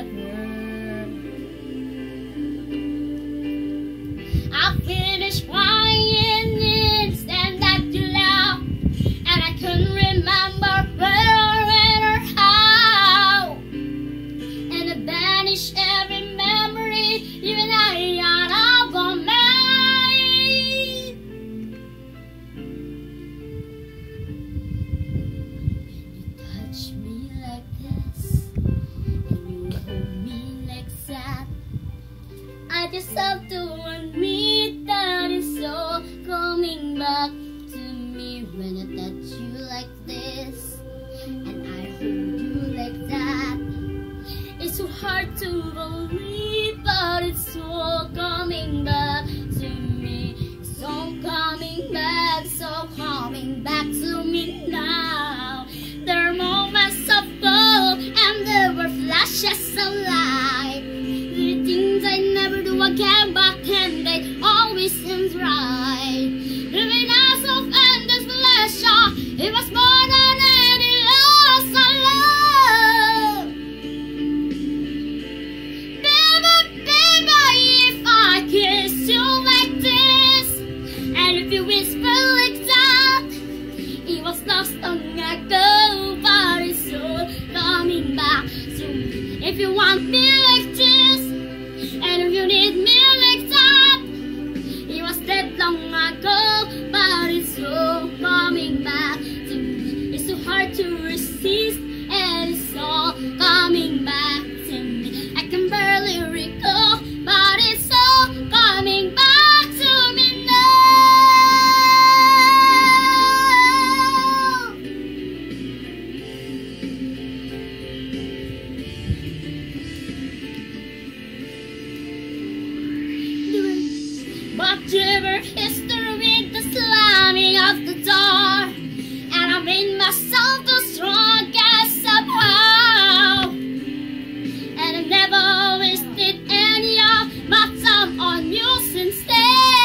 forever. I finished crying instant that you left, and I couldn't remember where or how, and I banished every memory, even I out of mind. You touch me like this, and you hold me like that. I just have to admit that it's all coming back to me when I touch you like this and I hold you like that. It's so hard to believe, but it's all coming back to me. It's all coming back, so coming back to me now. There are moments of gold and there were flashes of light. The things I never do again, but then they always seem right. Living as of endless pleasure, it was more than any loss I love. Baby, baby, if I kiss you like this, and if you whisper like that, it was lost long ago, but it's all coming back to me. If you want me like this, and if you need me like that, it was dead long ago, but it's all coming back to me. It's so hard to resist, and it's all coming back to me. I can barely recall, but it's all coming back to me now. But river history with the slamming of the door, and I made myself the strongest somehow, and I never wasted any of my time on you instead.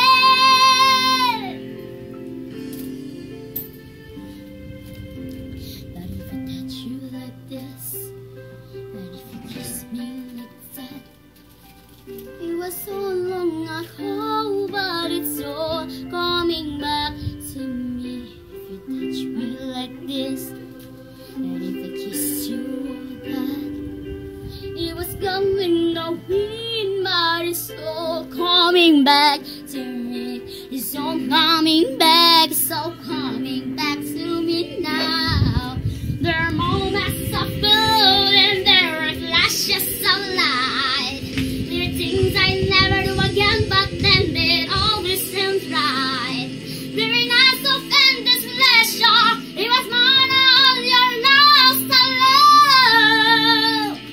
But if I touch you like this, and if you kiss me like that, it was so long ago, but it's all coming back to me. If you touch me like this, and if I kiss you like that, it was coming the wind, but it's all coming back to me. It's all coming back, it's all coming back to me now. There are moments of gold and there are flashes of light. There are things I never do again, but then it always seems right. Very nice of endless pleasure, it was more than all your lost love.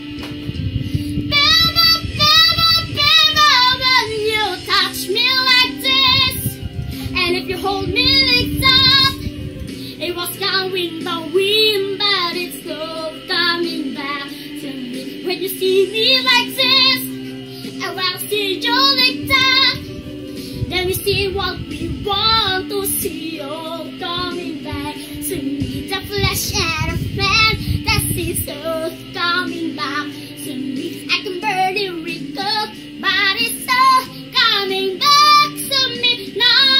Baby, baby, baby, when you touch me like this, and if you hold me like that, it was coming the wind, but it's all coming back to me. When you see me like this, and when I see you like that, then we see what we want to see, all coming back to me. The flesh and the man, that is all coming back to me. I can barely recall, but it's all coming back to me now.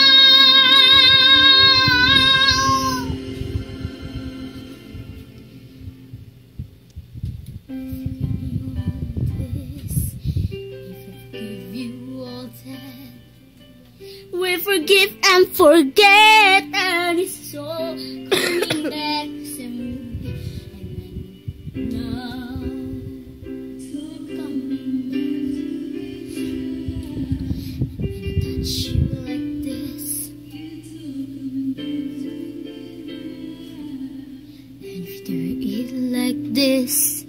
We forgive and forget, and it's all coming back to me. And now it's all coming back. When I touch you like this, and if you do it like this,